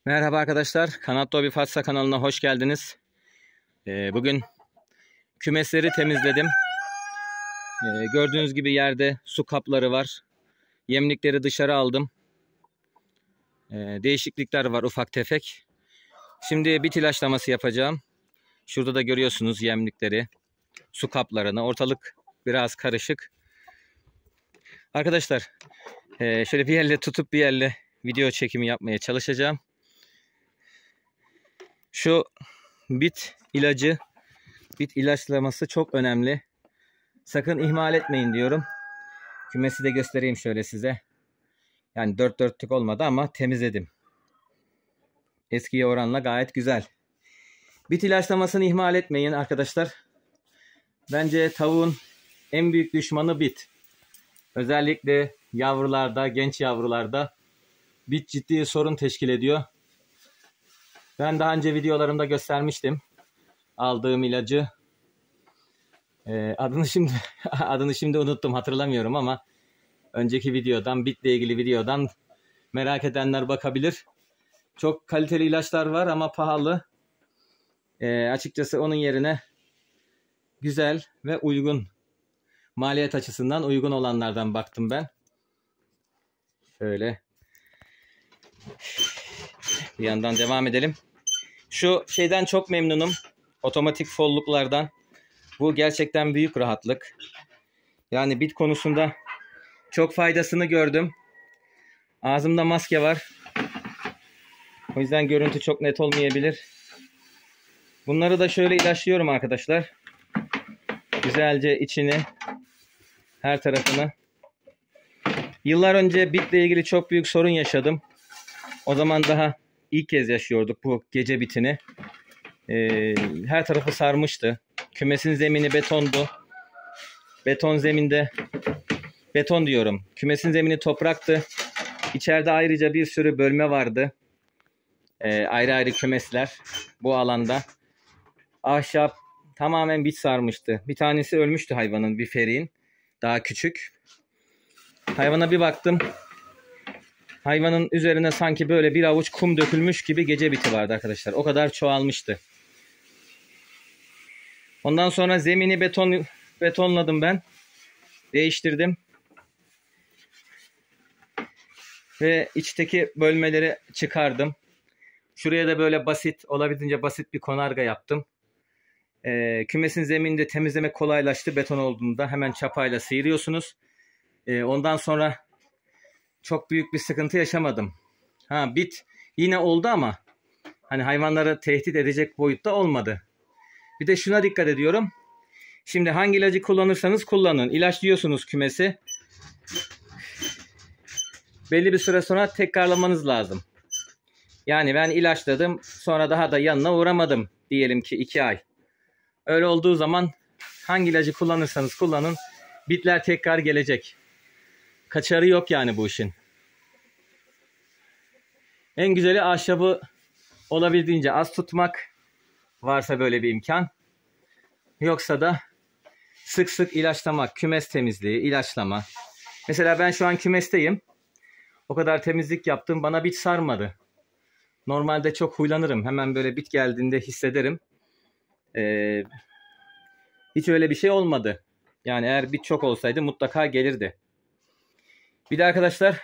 Merhaba arkadaşlar, Kanat Hobi Fatsa kanalına hoş geldiniz. Bugün kümesleri temizledim. Gördüğünüz gibi yerde su kapları var. Yemlikleri dışarı aldım. Değişiklikler var ufak tefek. Şimdi bit ilaçlaması yapacağım. Şurada da görüyorsunuz yemlikleri, su kaplarını. Ortalık biraz karışık. Arkadaşlar şöyle bir yerle tutup bir yerle video çekimi yapmaya çalışacağım. Şu bit ilaçlaması çok önemli. Sakın ihmal etmeyin diyorum. Kümesi de göstereyim şöyle size. Yani dört dörtlük olmadı ama temizledim. Eskiye oranla gayet güzel. Bit ilaçlamasını ihmal etmeyin arkadaşlar. Bence tavuğun en büyük düşmanı bit. Özellikle yavrularda, genç yavrularda bit ciddi sorun teşkil ediyor. Ben daha önce videolarımda göstermiştim. Aldığım ilacı. Adını şimdi unuttum, hatırlamıyorum ama önceki videodan, bitle ilgili videodan merak edenler bakabilir. Çok kaliteli ilaçlar var ama pahalı. Açıkçası onun yerine güzel ve uygun, maliyet açısından uygun olanlardan baktım ben. Şöyle bir yandan devam edelim. Şu şeyden çok memnunum. Otomatik folluklardan. Bu gerçekten büyük rahatlık. Yani bit konusunda çok faydasını gördüm. Ağzımda maske var. O yüzden görüntü çok net olmayabilir. Bunları da şöyle ilaçlıyorum arkadaşlar. Güzelce içini, her tarafını. Yıllar önce bitle ilgili çok büyük sorun yaşadım. O zaman daha ilk kez yaşıyorduk bu gece bitini. Her tarafı sarmıştı. Kümesin zemini betondu. Beton diyorum. Kümesin zemini topraktı. İçeride ayrıca bir sürü bölme vardı. Ayrı ayrı kümesler bu alanda. Ahşap tamamen bit sarmıştı. Bir tanesi ölmüştü hayvanın, bir feriğin. Daha küçük. Hayvana bir baktım. Hayvanın üzerine sanki böyle bir avuç kum dökülmüş gibi gece biti vardı arkadaşlar. O kadar çoğalmıştı. Ondan sonra zemini betonladım ben. Değiştirdim. Ve içteki bölmeleri çıkardım. Şuraya da böyle olabildiğince basit bir konarga yaptım. Kümesin zemininde temizlemek kolaylaştı. Beton olduğunda hemen çapayla sıyırıyorsunuz. Ondan sonra çok büyük bir sıkıntı yaşamadım. Bit yine oldu ama hani hayvanları tehdit edecek boyutta olmadı. Bir de şuna dikkat ediyorum. Şimdi hangi ilacı kullanırsanız kullanın. İlaçlıyorsunuz kümesi. Belli bir süre sonra tekrarlamanız lazım. Yani ben ilaçladım, sonra daha da yanına uğramadım. Diyelim ki 2 ay. Öyle olduğu zaman hangi ilacı kullanırsanız kullanın, bitler tekrar gelecek. Kaçarı yok yani bu işin. En güzeli ahşabı olabildiğince az tutmak, varsa böyle bir imkan. Yoksa da sık sık ilaçlamak, kümes temizliği, ilaçlama. Mesela ben şu an kümesteyim. O kadar temizlik yaptım, bana bit sarmadı. Normalde çok huylanırım. Hemen böyle bit geldiğinde hissederim. Hiç öyle bir şey olmadı. Yani eğer bit çok olsaydı mutlaka gelirdi. Bir de arkadaşlar,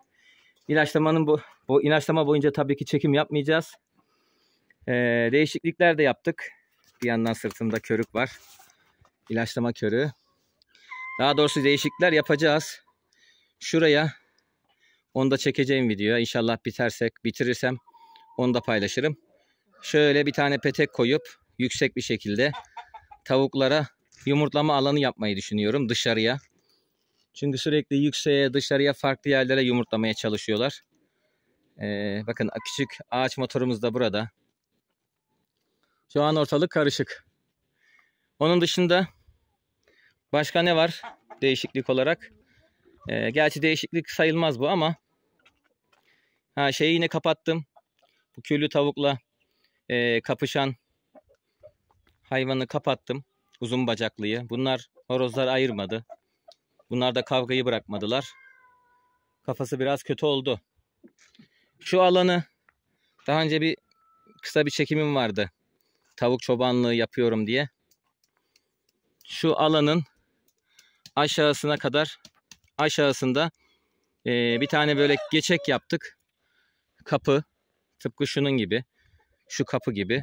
bu ilaçlama boyunca tabii ki çekim yapmayacağız. Değişiklikler de yaptık. Bir yandan sırtımda körük var. İlaçlama körüğü. Daha doğrusu değişiklikler yapacağız. Şuraya, onu da çekeceğim videoya. İnşallah bitirirsem onu da paylaşırım. Şöyle bir tane petek koyup yüksek bir şekilde tavuklara yumurtlama alanı yapmayı düşünüyorum dışarıya. Çünkü sürekli yükseğe, dışarıya, farklı yerlere yumurtlamaya çalışıyorlar. Bakın küçük ağaç motorumuz da burada. Şu an ortalık karışık. Onun dışında başka ne var değişiklik olarak? Gerçi değişiklik sayılmaz bu ama şeyi yine kapattım. Bu küllü tavukla kapışan hayvanı kapattım. Uzun bacaklıyı. Bunlar horozlar ayırmadı. Bunlar da kavgayı bırakmadılar. Kafası biraz kötü oldu. Şu alanı Daha önce kısa bir çekimim vardı. Tavuk çobanlığı yapıyorum diye. Şu alanın aşağısında bir tane böyle geçek yaptık. Kapı. Tıpkı şunun gibi. Şu kapı gibi.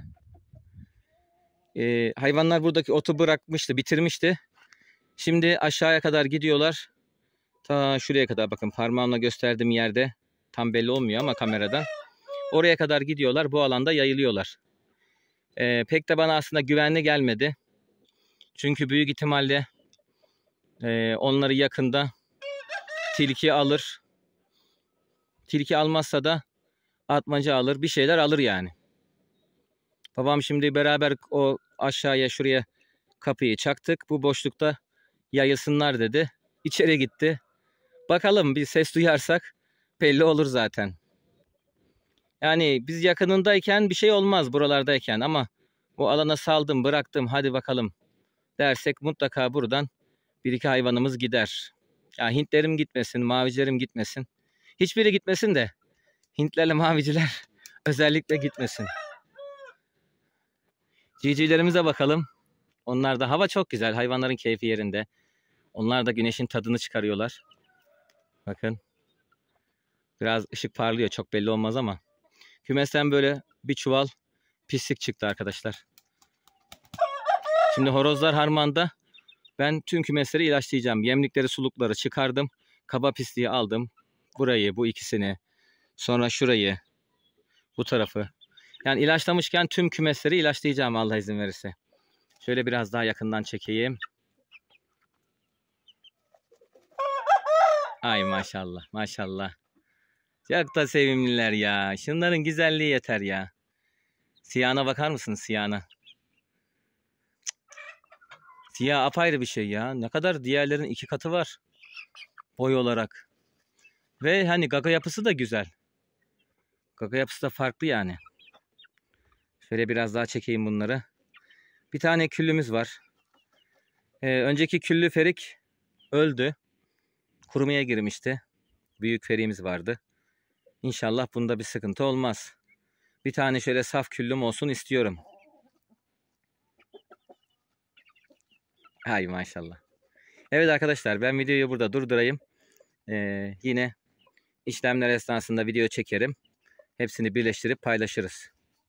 Hayvanlar buradaki otu bırakmıştı, bitirmişti. Şimdi aşağıya kadar gidiyorlar. Ta şuraya kadar, bakın parmağımla gösterdiğim yerde. Tam belli olmuyor ama kameradan. Oraya kadar gidiyorlar. Bu alanda yayılıyorlar. Pek de bana aslında güvenli gelmedi. Çünkü büyük ihtimalle onları yakında tilki alır. Tilki almazsa da atmaca alır. Bir şeyler alır yani. Babam şimdi beraber o aşağıya şuraya kapıyı çaktık. Bu boşlukta yayılsınlar dedi. İçeri gitti. Bakalım, bir ses duyarsak belli olur zaten. Yani biz yakınındayken bir şey olmaz, buralardayken, ama bu alana saldım, bıraktım, hadi bakalım dersek mutlaka buradan bir iki hayvanımız gider. Ya Hintlerim gitmesin, mavicilerim gitmesin. Hiçbiri gitmesin de Hintlerle maviciler özellikle gitmesin. Civcivlerimize bakalım. Onlar da, hava çok güzel, hayvanların keyfi yerinde. Onlar da güneşin tadını çıkarıyorlar. Bakın. Biraz ışık parlıyor, çok belli olmaz ama. Kümesten böyle bir çuval pislik çıktı arkadaşlar. Şimdi horozlar harmanda. Ben tüm kümesleri ilaçlayacağım. Yemlikleri, sulukları çıkardım. Kaba pisliği aldım. Burayı, bu ikisini. Sonra şurayı. Bu tarafı. Yani ilaçlamışken tüm kümesleri ilaçlayacağım Allah izin verirse. Şöyle biraz daha yakından çekeyim. Ay maşallah, maşallah. Çok da sevimliler ya. Şunların güzelliği yeter ya. Siyahına bakar mısın, siyahına? Siyah apayrı bir şey ya. Ne kadar diğerlerin 2 katı var. Boy olarak. Ve hani gaga yapısı da güzel. Gaga yapısı da farklı yani. Şöyle biraz daha çekeyim bunları. Bir tane küllümüz var. Önceki küllü ferik öldü. Kurumaya girmişti. Büyük feriğimiz vardı. İnşallah bunda bir sıkıntı olmaz. Bir tane şöyle saf küllüm olsun istiyorum. Hay maşallah. Evet arkadaşlar, ben videoyu burada durdurayım. Yine işlemler esnasında video çekerim. Hepsini birleştirip paylaşırız.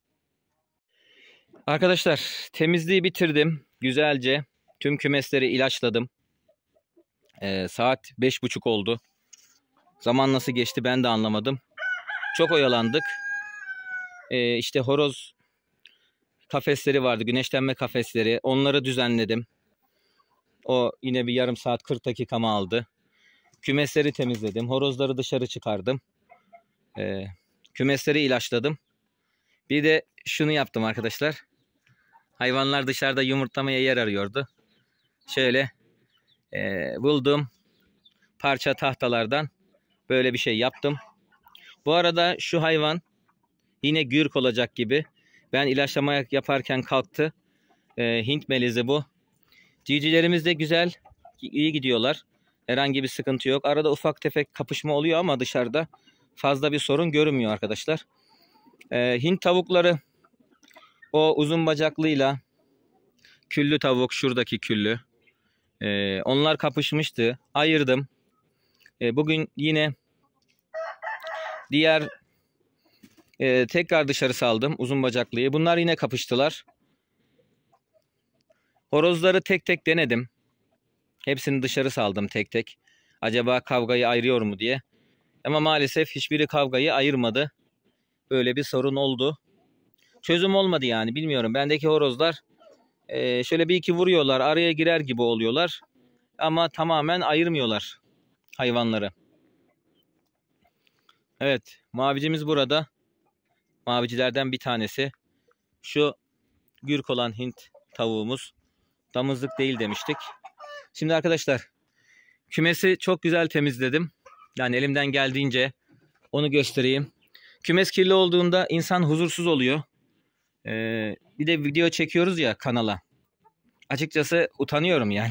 Arkadaşlar, temizliği bitirdim. Güzelce tüm kümesleri ilaçladım. Saat 5:30 oldu. Zaman nasıl geçti ben de anlamadım. Çok oyalandık. İşte horoz kafesleri vardı. Güneşlenme kafesleri. Onları düzenledim. O yine bir yarım saat 40 dakikamı aldı. Kümesleri temizledim. Horozları dışarı çıkardım. Kümesleri ilaçladım. Bir de şunu yaptım arkadaşlar. Hayvanlar dışarıda yumurtlamaya yer arıyordu. Şöyle buldum parça tahtalardan böyle bir şey yaptım. Bu arada şu hayvan yine gürk olacak gibi. Ben ilaçlama yaparken kalktı. Hint melizi bu. Civcivlerimiz de güzel, iyi gidiyorlar. Herhangi bir sıkıntı yok. Arada ufak tefek kapışma oluyor ama dışarıda fazla bir sorun görünmüyor arkadaşlar. Hint tavukları o uzun bacaklıyla küllü tavuk, şuradaki küllü. Onlar kapışmıştı. Ayırdım. Bugün yine diğer tekrar dışarı saldım uzun bacaklıyı. Bunlar yine kapıştılar. Horozları tek tek denedim. Hepsini dışarı saldım tek tek. Acaba kavgayı ayırıyor mu diye. Ama maalesef hiçbiri kavgayı ayırmadı. Böyle bir sorun oldu. Çözüm olmadı yani, bilmiyorum. Bendeki horozlar şöyle bir iki vuruyorlar. Araya girer gibi oluyorlar. Ama tamamen ayırmıyorlar hayvanları. Evet, mavicimiz burada. Mavicilerden bir tanesi. Şu gürk olan Hint tavuğumuz. Damızlık değil demiştik. Şimdi arkadaşlar, kümesi çok güzel temizledim. Yani elimden geldiğince onu göstereyim. Kümes kirli olduğunda insan huzursuz oluyor. Bir de video çekiyoruz ya kanala. Açıkçası utanıyorum yani.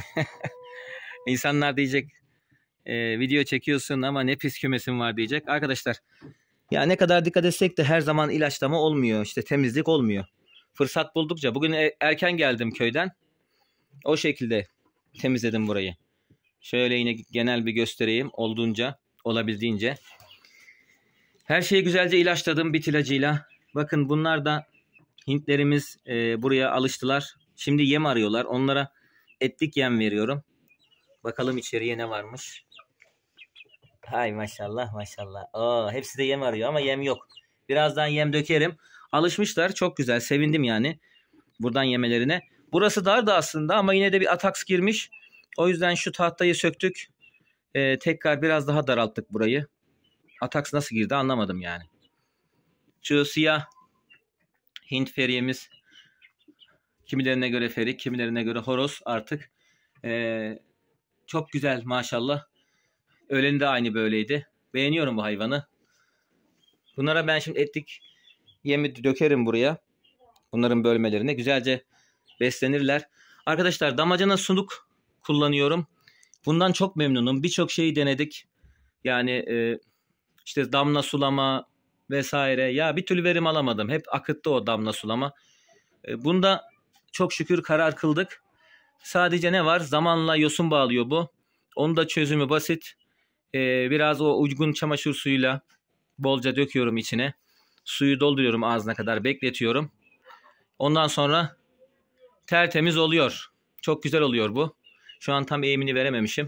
İnsanlar diyecek video çekiyorsun ama ne pis kümesin var diyecek. Arkadaşlar, Ya ne kadar dikkat etsek de her zaman ilaçlama olmuyor. İşte temizlik olmuyor. Fırsat buldukça. Bugün erken geldim köyden. O şekilde temizledim burayı. Şöyle yine genel bir göstereyim. Olduğunca, olabildiğince. Her şeyi güzelce ilaçladım bit ilacıyla. Bakın bunlar da Hintlerimiz buraya alıştılar. Şimdi yem arıyorlar. Onlara etlik yem veriyorum. Bakalım içeriye ne varmış. Hay maşallah maşallah. Hepsi de yem arıyor ama yem yok. Birazdan yem dökerim. Alışmışlar. Çok güzel. Sevindim yani. Buradan yemelerine. Burası dardı aslında ama yine de bir ataks girmiş. O yüzden şu tahtayı söktük. Tekrar biraz daha daralttık burayı. Ataks nasıl girdi anlamadım yani. Şu siyah Hint feriyemiz. Kimilerine göre feri, kimilerine göre horoz artık. Çok güzel maşallah. Öleni de aynı böyleydi. Beğeniyorum bu hayvanı. Bunlara ben şimdi etlik yemi dökerim buraya. Bunların bölmelerine. Güzelce beslenirler. Arkadaşlar damacana suluk kullanıyorum. Bundan çok memnunum. Birçok şeyi denedik. Yani işte damla sulama vesaire. Ya bir türlü verim alamadım. Hep akıttı o damla sulama. Bunda çok şükür karar kıldık. Sadece ne var? Zamanla yosun bağlıyor bu. Onun da çözümü basit. Biraz o uygun çamaşır suyuyla bolca döküyorum içine. Suyu dolduruyorum ağzına kadar bekletiyorum. Ondan sonra tertemiz oluyor. Çok güzel oluyor bu. Şu an tam eğimini verememişim.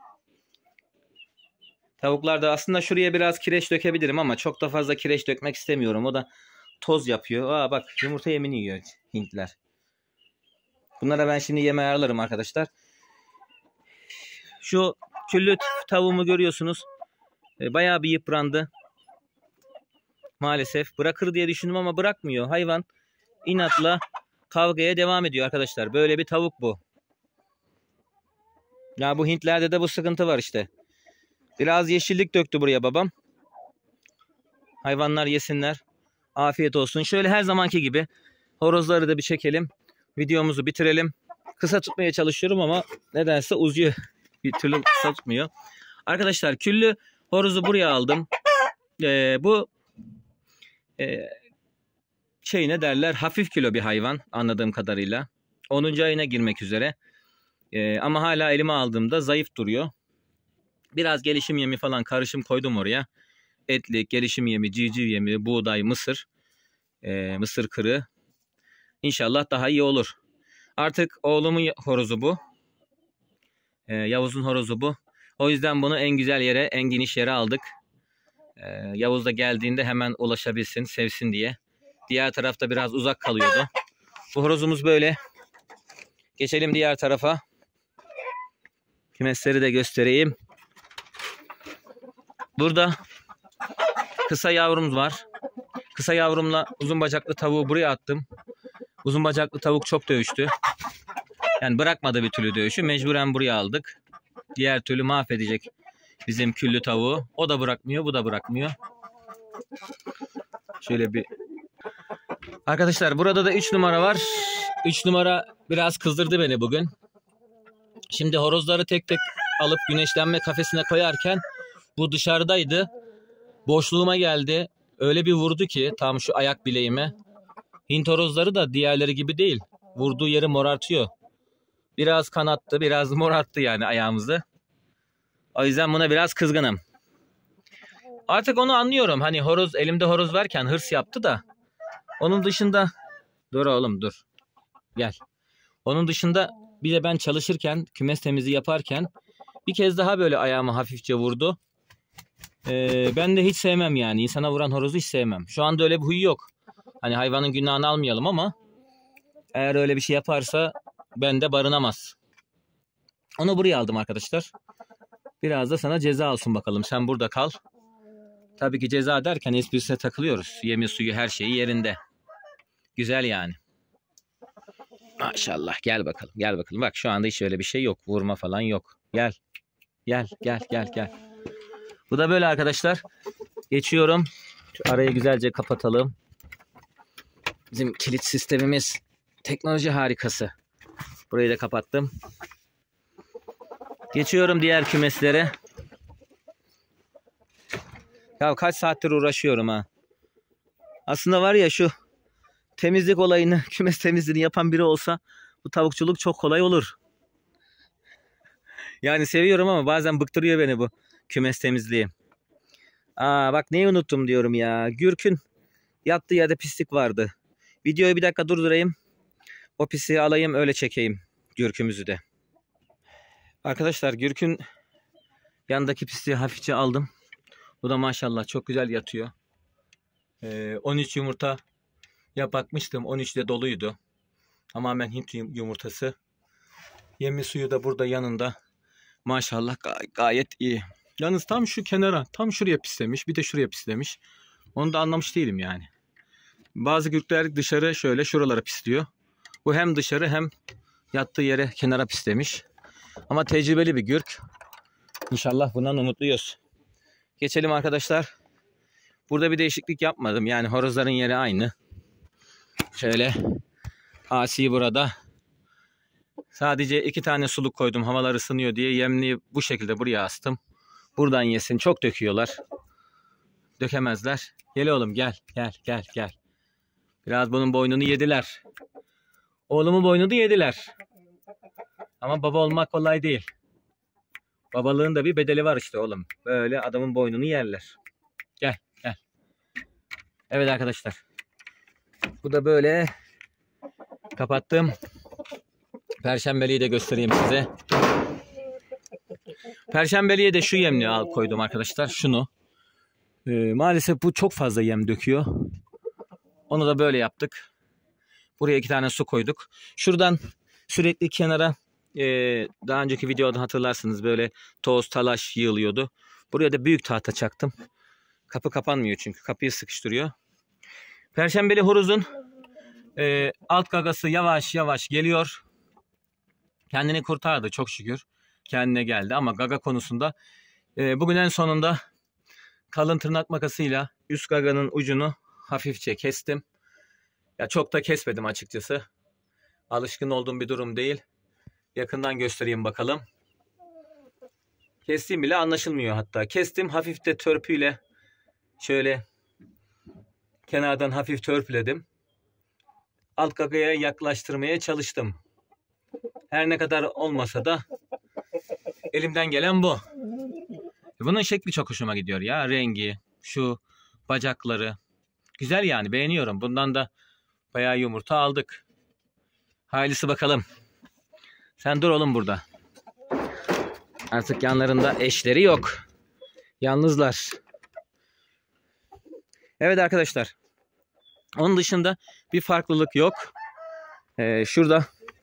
Tavuklarda aslında şuraya biraz kireç dökebilirim ama çok da fazla kireç dökmek istemiyorum. O da toz yapıyor. Bak yumurta yemini yiyor Hintler. Bunlara ben şimdi yeme ayarlarım arkadaşlar. Şu küllü tavuğumu görüyorsunuz. Bayağı bir yıprandı. Maalesef bırakır diye düşündüm ama bırakmıyor. Hayvan inatla kavgaya devam ediyor arkadaşlar. Böyle bir tavuk bu. Ya bu Hintlerde de bu sıkıntı var işte. Biraz yeşillik döktü buraya babam. Hayvanlar yesinler. Afiyet olsun. Şöyle her zamanki gibi horozları da bir çekelim. Videomuzu bitirelim. Kısa tutmaya çalışıyorum ama nedense uzuyor. Bir türlü kısa tutmuyor. Arkadaşlar küllü horozu buraya aldım. Bu ne derler? Hafif kilo bir hayvan anladığım kadarıyla. 10. ayına girmek üzere. Ama hala elime aldığımda zayıf duruyor. Biraz gelişim yemi falan karışım koydum oraya. Etlik, gelişim yemi, civciv yemi, buğday, mısır. Mısır kırığı. İnşallah daha iyi olur. Artık oğlumun horozu bu. Yavuz'un horozu bu. O yüzden bunu en güzel yere, en geniş yere aldık. Yavuz da geldiğinde hemen ulaşabilsin, sevsin diye. Diğer tarafta biraz uzak kalıyordu. Bu horozumuz böyle. Geçelim diğer tarafa. Kümesleri de göstereyim. Burada kısa yavrumuz var. Kısa yavrumla uzun bacaklı tavuğu buraya attım. Uzun bacaklı tavuk çok dövüştü. Yani bırakmadı bir türlü dövüşü. Mecburen buraya aldık. Diğer türlü mahvedecek bizim küllü tavuğu. O da bırakmıyor, bu da bırakmıyor. Şöyle bir... Arkadaşlar burada da 3 numara var. 3 numara biraz kızdırdı beni bugün. Şimdi horozları tek tek alıp güneşlenme kafesine koyarken bu dışarıdaydı. Boşluğuma geldi. Öyle bir vurdu ki tam şu ayak bileğime. Hint horozları da diğerleri gibi değil. Vurduğu yeri morartıyor. Biraz kanattı, biraz morarttı yani ayağımızı. O yüzden buna biraz kızgınım. Artık onu anlıyorum. Hani horoz, elimde horoz varken hırs yaptı da. Onun dışında... Dur oğlum dur. Gel. Onun dışında bir de ben çalışırken, kümes temizliği yaparken bir kez daha böyle ayağımı hafifçe vurdu. Ben de hiç sevmem yani. İnsana vuran horozu hiç sevmem. Şu anda öyle bir huyu yok. Hani hayvanın günahını almayalım ama eğer öyle bir şey yaparsa bende barınamaz. Onu buraya aldım arkadaşlar. Biraz da sana ceza olsun bakalım. Sen burada kal. Tabii ki ceza derken esprisine takılıyoruz. Yemi suyu her şeyi yerinde. Güzel yani. Maşallah gel bakalım gel bakalım. Bak şu anda hiç öyle bir şey yok. Vurma falan yok. Gel. Gel gel gel gel. Bu da böyle arkadaşlar. Geçiyorum. Şu arayı güzelce kapatalım. Bizim kilit sistemimiz teknoloji harikası. Burayı da kapattım. Geçiyorum diğer kümeslere. Ya kaç saattir uğraşıyorum ha. Aslında var ya, şu temizlik olayını, kümes temizliğini yapan biri olsa bu tavukçuluk çok kolay olur. Yani seviyorum ama bazen bıktırıyor beni bu kümes temizliği. Aa bak, neyi unuttum diyorum ya. Gürk'ün yattığı yerde pislik vardı. Videoyu bir dakika durdurayım. O pisliği alayım, öyle çekeyim Gürk'ümüzü de. Arkadaşlar, Gürk'ün yanındaki pisliği hafifçe aldım. Bu da maşallah çok güzel yatıyor. 13 yumurta bakmıştım. 13 de doluydu. Tamamen Hint yumurtası. Yemi suyu da burada yanında. Maşallah gayet iyi. Yalnız tam şu kenara, tam şuraya pislemiş. Bir de şuraya pislemiş. Onu da anlamış değilim yani. Bazı gürkler dışarı şöyle şuralara pisliyor. Bu hem dışarı hem yattığı yere, kenara pislemiş. Ama tecrübeli bir gürk. İnşallah bundan umutluyuz. Geçelim arkadaşlar. Burada bir değişiklik yapmadım. Yani horozların yeri aynı. Şöyle Asi burada. Sadece 2 tane suluk koydum. Havalar ısınıyor diye yemliği bu şekilde buraya astım. Buradan yesin. Çok döküyorlar. Dökemezler. Gel oğlum, gel. Gel. Biraz bunun boynunu yediler. Oğlumun boynunu yediler. Ama baba olmak kolay değil. Babalığın da bir bedeli var işte oğlum. Böyle adamın boynunu yerler. Gel. Evet arkadaşlar. Bu da böyle. Kapattım. Perşembeliği de göstereyim size. Perşembeliğe de şu yemliği koydum arkadaşlar. Şunu. Maalesef bu çok fazla yem döküyor. Onu da böyle yaptık. Buraya 2 tane su koyduk. Şuradan sürekli kenara daha önceki videoda hatırlarsınız, böyle toz talaş yığılıyordu. Buraya da büyük tahta çaktım. Kapı kapanmıyor çünkü. Kapıyı sıkıştırıyor. Perşembeli horozun alt gagası yavaş yavaş geliyor. Kendini kurtardı çok şükür. Kendine geldi ama gaga konusunda bugün en sonunda kalın tırnak makasıyla üst gaganın ucunu hafifçe kestim. Ya çok da kesmedim açıkçası. Alışkın olduğum bir durum değil. Yakından göstereyim bakalım. Kestiğim bile anlaşılmıyor hatta. Kestim, hafif de törpüyle şöyle kenardan hafif törpüledim. Alt gagaya yaklaştırmaya çalıştım. Her ne kadar olmasa da elimden gelen bu. Bunun şekli çok hoşuma gidiyor ya. Rengi, şu bacakları. Güzel yani, beğeniyorum. Bundan da bayağı yumurta aldık. Hayırlısı bakalım. Sen dur oğlum burada. Artık yanlarında eşleri yok. Yalnızlar. Evet arkadaşlar. Onun dışında bir farklılık yok. Şurada.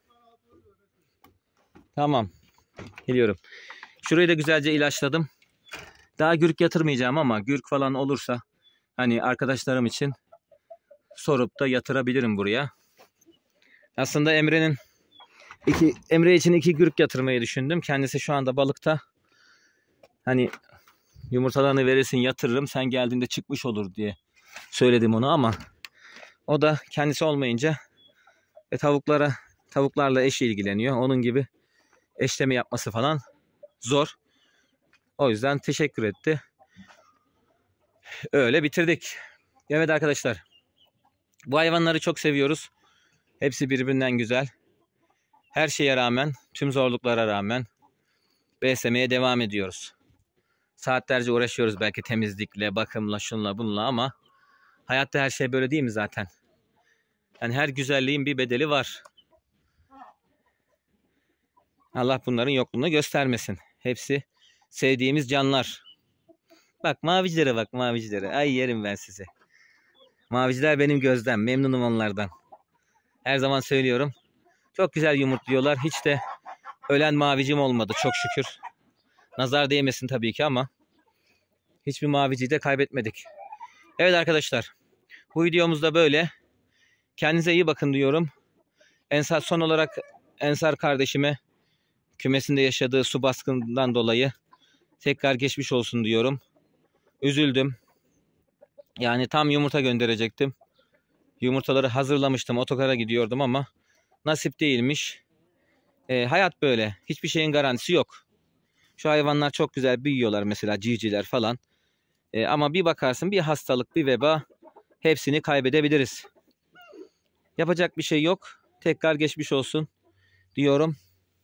Tamam. Geliyorum. Şurayı da güzelce ilaçladım. Daha gürk yatırmayacağım ama gürk falan olursa hani arkadaşlarım için sorup da yatırabilirim buraya. Aslında Emre için 2 gürk yatırmayı düşündüm. Kendisi şu anda balıkta. Hani yumurtalarını verirsin, yatırırım, sen geldiğinde çıkmış olur diye söyledim onu ama o da kendisi olmayınca tavuklarla eşi ilgileniyor. Onun gibi eşleme yapması falan zor. O yüzden teşekkür etti. Öyle bitirdik. Evet arkadaşlar. Bu hayvanları çok seviyoruz. Hepsi birbirinden güzel. Her şeye rağmen, tüm zorluklara rağmen beslemeye devam ediyoruz. Saatlerce uğraşıyoruz belki temizlikle, bakımla, şunla bununla ama hayatta her şey böyle değil mi zaten? Yani her güzelliğin bir bedeli var. Allah bunların yokluğunu göstermesin. Hepsi sevdiğimiz canlar. Bak mavicilere bak, mavicilere. Ay yerim ben sizi. Maviciler benim gözdem. Memnunum onlardan. Her zaman söylüyorum. Çok güzel yumurtluyorlar. Hiç de ölen mavicim olmadı çok şükür. Nazar değmesin tabii ki ama hiçbir maviciyi de kaybetmedik. Evet arkadaşlar. Bu videomuzda böyle. Kendinize iyi bakın diyorum. Son olarak Ensar kardeşime kümesinde yaşadığı su baskınından dolayı tekrar geçmiş olsun diyorum. Üzüldüm. Yani tam yumurta gönderecektim. Yumurtaları hazırlamıştım. Otogara gidiyordum ama nasip değilmiş. Hayat böyle. Hiçbir şeyin garantisi yok. Şu hayvanlar çok güzel büyüyorlar mesela, civcivler falan. Ama bir bakarsın bir hastalık, bir veba, hepsini kaybedebiliriz. Yapacak bir şey yok. Tekrar geçmiş olsun diyorum.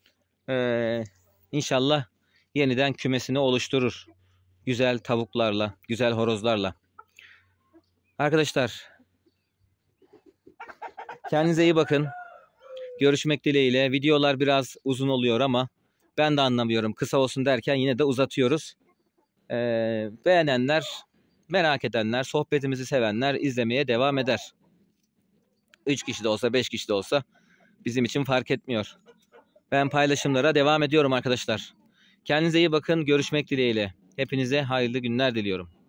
İnşallah yeniden kümesini oluşturur. Güzel tavuklarla, güzel horozlarla. Arkadaşlar, kendinize iyi bakın. Görüşmek dileğiyle. Videolar biraz uzun oluyor ama ben de anlamıyorum. Kısa olsun derken yine de uzatıyoruz. Beğenenler, merak edenler, sohbetimizi sevenler izlemeye devam eder. 3 kişi de olsa, 5 kişi de olsa bizim için fark etmiyor. Ben paylaşımlara devam ediyorum arkadaşlar. Kendinize iyi bakın. Görüşmek dileğiyle. Hepinize hayırlı günler diliyorum.